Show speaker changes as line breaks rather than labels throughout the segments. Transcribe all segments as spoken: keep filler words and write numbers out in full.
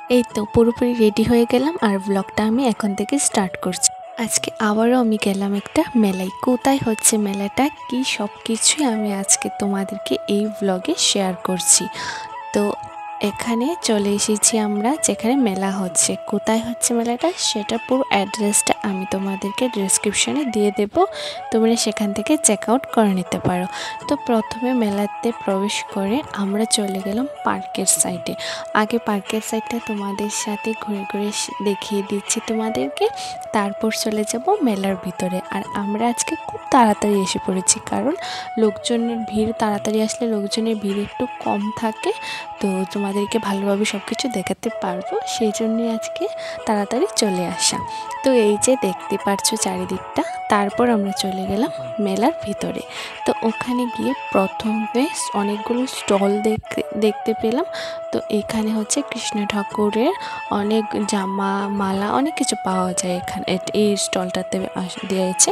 এই তো পুরোপুরি রেডি হয়ে গেলাম আর ব্লগটা আমি এখন থেকে স্টার্ট করছি। আজকে আবারও আমি গেলাম একটা মেলায়। কোথায় হচ্ছে মেলাটা, কি সব কিছুই আমি আজকে তোমাদেরকে এই ব্লগে শেয়ার করছি। তো এখানে চলে এসেছি আমরা, যেখানে মেলা হচ্ছে। কোথায় হচ্ছে মেলাটা সেটা পুরো অ্যাড্রেসটা আমি তোমাদেরকে ডেসক্রিপশনে দিয়ে দেব, তোমরা সেখান থেকে চেক আউট করে নিতে পারো। তো প্রথমে মেলাতে প্রবেশ করে আমরা চলে গেলাম পার্কের সাইডে। আগে পার্কের সাইডটা তোমাদের সাথে ঘুরে ঘুরে দেখিয়ে দিচ্ছি তোমাদেরকে, তারপর চলে যাব মেলার ভিতরে। আর আমরা আজকে খুব তাড়াতাড়ি এসে পড়েছি, কারণ লোকজনের ভিড়, তাড়াতাড়ি আসলে লোকজনের ভিড় একটু কম থাকে, তো তোমাদেরকে ভালোভাবে সব কিছু দেখাতে পারবো, সেই জন্যই আজকে তাড়াতাড়ি চলে আসা। তো এই যে দেখতে পারছো চারিদিকটা। তারপর আমরা চলে গেলাম মেলার ভিতরে। তো ওখানে গিয়ে প্রথমে অনেকগুলো স্টল দেখতে দেখতে পেলাম। তো এখানে হচ্ছে কৃষ্ণ ঠাকুরের অনেক জামা, মালা, অনেক কিছু পাওয়া যায় এখানে, এই স্টলটাতে দিয়েছে।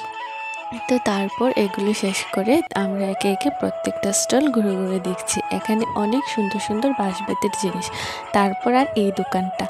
তো তারপর এগুলো শেষ করে আমরা একে একে প্রত্যেকটা স্টল ঘুরে ঘুরে দেখছি। এখানে অনেক সুন্দর সুন্দর বাঁশবেতের জিনিস। তারপর আর এই দোকানটা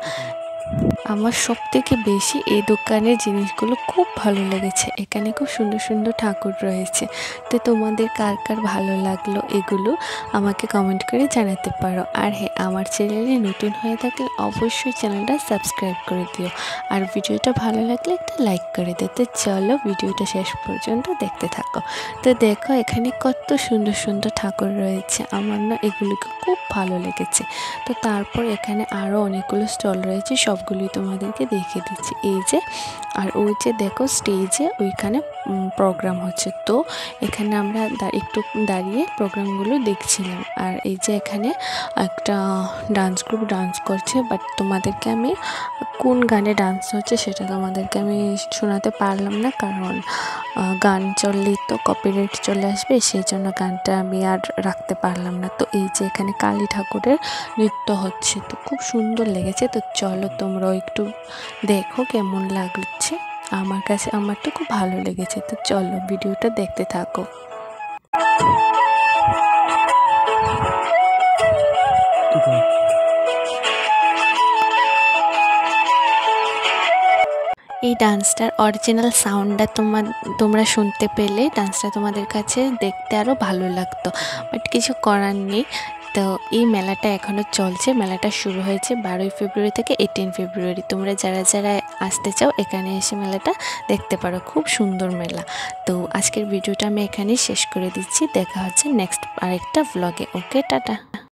আমার সব থেকে বেশি, এই দোকানের জিনিসগুলো খুব ভালো লেগেছে। এখানে খুব সুন্দর সুন্দর ঠাকুর রয়েছে। তো তোমাদের কার কার ভালো লাগলো এগুলো আমাকে কমেন্ট করে জানাতে পারো। আর হ্যাঁ, আমার চ্যানেলে নতুন হয়ে থাকলে অবশ্যই চ্যানেলটা সাবস্ক্রাইব করে দিও, আর ভিডিওটা ভালো লাগলে একটা লাইক করে দিও। তো চলো ভিডিওটা শেষ পর্যন্ত দেখতে থাকো। তো দেখো এখানে কত সুন্দর সুন্দর ঠাকুর রয়েছে, আমার না এগুলোকে খুব ভালো লেগেছে। তো তারপর এখানে আরও অনেকগুলো স্টল রয়েছে, সবগুলোই তোমাদেরকে দেখিয়ে দিচ্ছি। এই যে, আর ওই যে দেখো স্টেজে ওইখানে প্রোগ্রাম হচ্ছে, তো এখানে আমরা একটু দাঁড়িয়ে প্রোগ্রামগুলো দেখছিলাম। আর এই যে এখানে একটা ডান্স গ্রুপ ডান্স করছে, বাট তোমাদেরকে আমি কোন গানে ডান্স হচ্ছে সেটা তোমাদেরকে আমি শোনাতে পারলাম না, কারণ গান চললেই তো কপিরাইট চলে আসবে, সেই জন্য গানটা আমি আর রাখতে পারলাম না। তো এই যে এখানে কালী ঠাকুরের নৃত্য হচ্ছে, তো খুব সুন্দর লেগেছে। তো চলো তোমরাও একটু দেখো কেমন লাগছে। আমার কাছে আমার তো খুব ভালো লেগেছে। তো চলো ভিডিওটা দেখতে থাকো। এই ডান্সটার অরিজিনাল সাউন্ডটা তোমার তোমরা শুনতে পেলে ডান্সটা তোমাদের কাছে দেখতে আরও ভালো লাগতো, বাট কিছু করার নেই। তো এই মেলাটা এখনও চলছে, মেলাটা শুরু হয়েছে বারোই ফেব্রুয়ারি থেকে এইটিন ফেব্রুয়ারি। তোমরা যারা যারা আসতে চাও এখানে এসে মেলাটা দেখতে পারো, খুব সুন্দর মেলা। তো আজকের ভিডিওটা আমি এখানেই শেষ করে দিচ্ছি, দেখা হচ্ছে নেক্সট আরেকটা ভ্লগে। ওকে, টাটা।